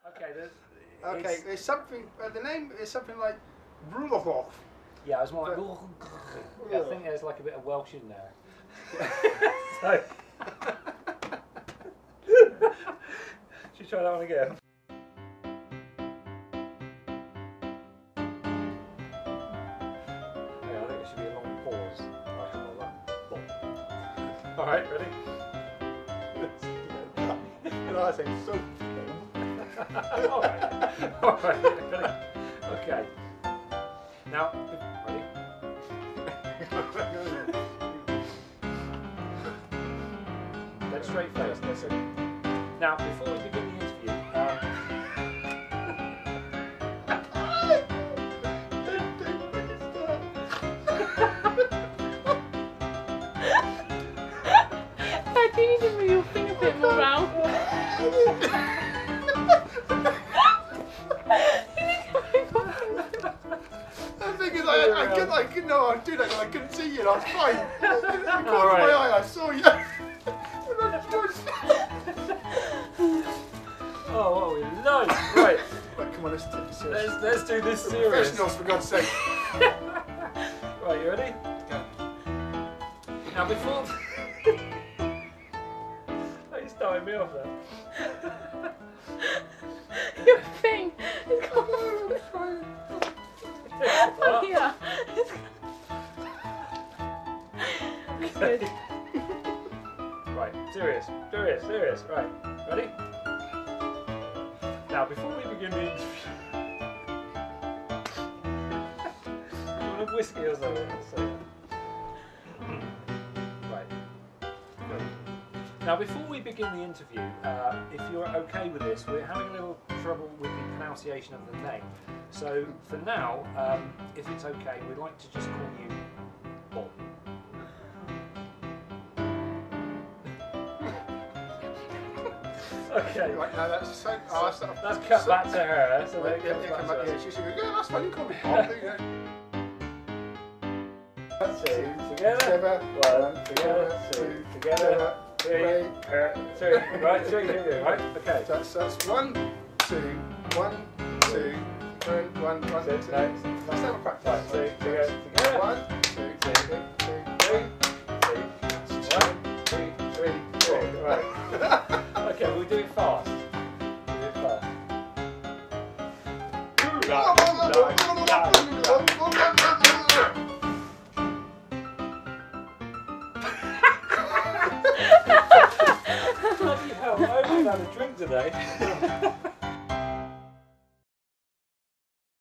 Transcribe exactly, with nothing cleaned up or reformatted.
Okay, there's, Okay, it's, there's something. Uh, the name is something like Rudolph. yeah, I was more like, But- yeah, I think there's like a bit of Welsh in there. So, should we try that one again? Yeah, I think it should be a long pause. Like all that. All right, ready? You know, I say so. all right, all right, ready? Okay. Now, ready? Dead straight face. That's it. Now, before we begin the interview, um, I think you need to move your finger a bit more round. The thing is, I, I couldn't, I couldn't know I was doing that because I couldn't see you. And I was fine. It caught All right. my eye. I saw you. oh, what are we low? Right, Right, come on, let's take this serious. let's, let's do this serious. Professionals, for God's sake. Right, you ready? Now, before. Oh, you started me off there. Your thing is going on here. It's good. Right, serious, serious, serious. Right, ready? Now, before we begin the interview, you want a whiskey or something? So, right. Good. Now, before we begin the interview, uh, if you're okay with this, we're having a little trouble with the pronunciation of the name. So, for now, um, if it's okay, we'd like to just call you Bob. Okay. Right, now that's so. Oh, that's, not, Let's cut so, back to her. So Right, that yeah, comes yeah, back come to back, yeah, us. she should go, yeah, that's fine, you call me Bob. do you? Two together. Together. One together. Two together. Three. uh, Three. Right. Three. Three. Right. Okay. So that's, that's one, two, one, two, one, one, one, two. Six, no. Let's have a practice. Right. Three. Together. Together. One, two, Two. three, Three. Three. One. Two. Three. Three. Right. Okay. We'll do it fast. We'll do it fast. Bloody hell! I haven't had a drink today.